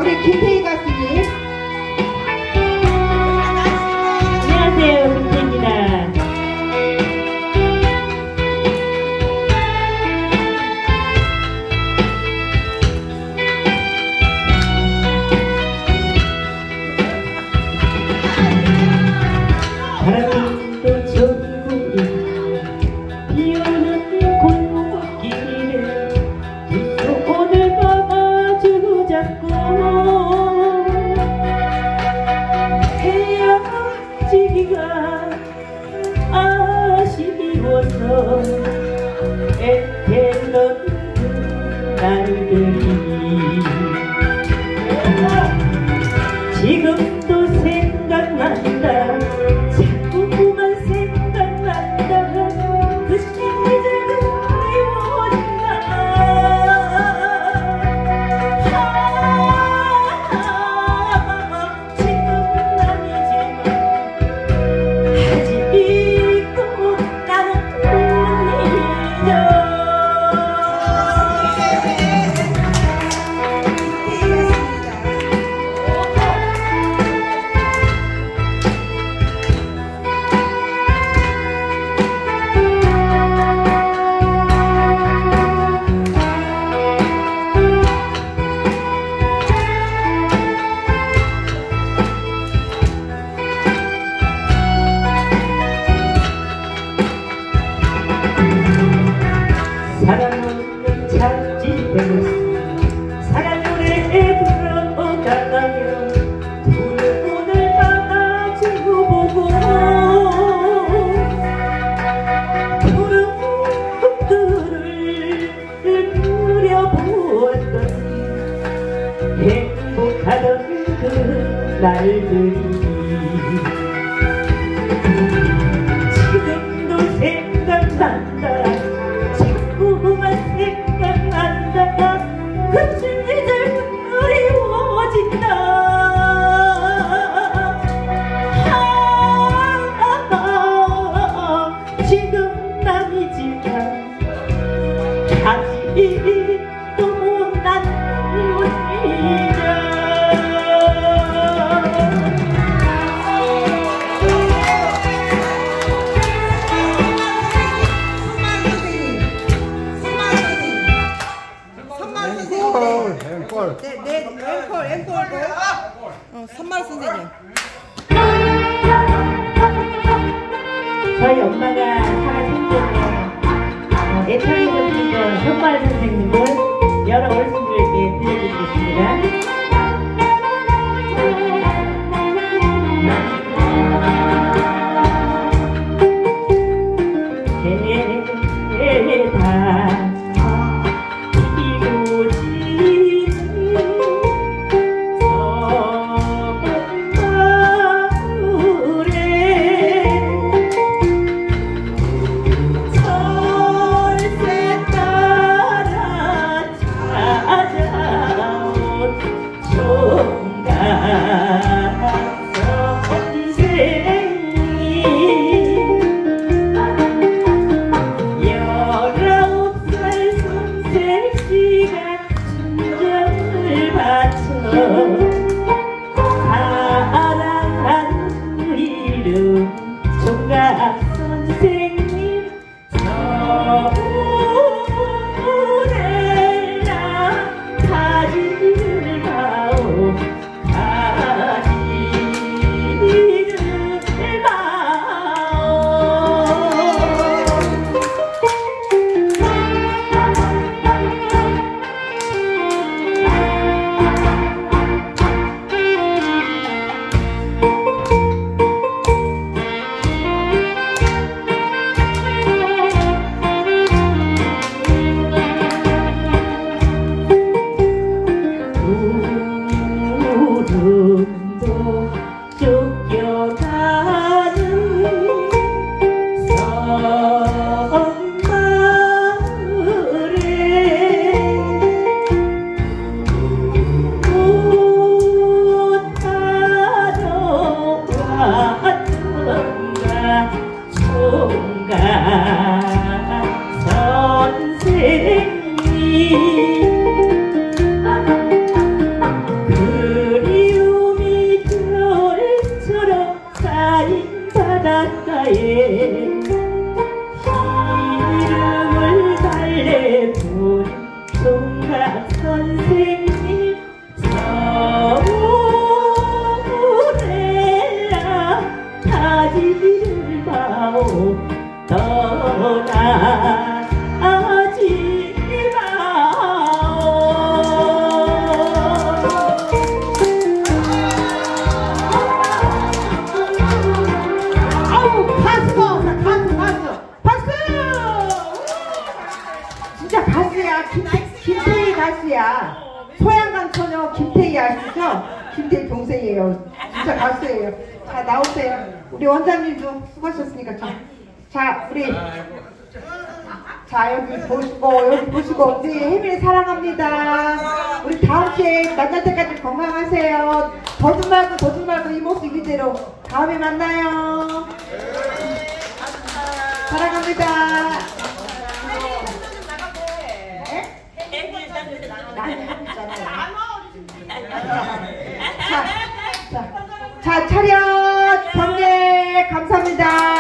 우리 김태희 가수님. 안녕하세요, 김태희입니다. 바람도 전국이 비오는 골목길에 두 손을 마주 잡고 헤어지기가 아쉬워서 애태던 그 날들이 지금도 생각난다. 자꾸만 생각난다. 그 시절은 그리워진다. 지금 남이지만 아직도 나는 못 잊어. 사랑은 찾지되었어. 사랑 노래에 들어가며 두 눈을 마주 보고 구름들을 그려보았던 행복하던 그 날들이 지금도 생각난다. 자꾸만 생각난다. 그 시절 그리워진다. 지금 남이지만 아직도 난 못 잊어. 네, 앵콜. 선말 선생님. 저희 엄마가 살아생전에 애청해 주신 선발 선생님을 여러 어르신들에게 들려드리겠습니다. 총각 선생님 서울에나 가지를 마오. 가수죠? 김태희 동생이에요. 진짜 가수예요. 자, 나오세요. 우리 원장님도 수고하셨으니까. 자, 우리. 자, 여기 보시고, 우리 혜민이 사랑합니다. 우리 다음 주에 만날 때까지 건강하세요. 더좀 말고 이 모습 이대로 다음에 만나요. 사랑합니다. 자, 차렷 경례 감사합니다.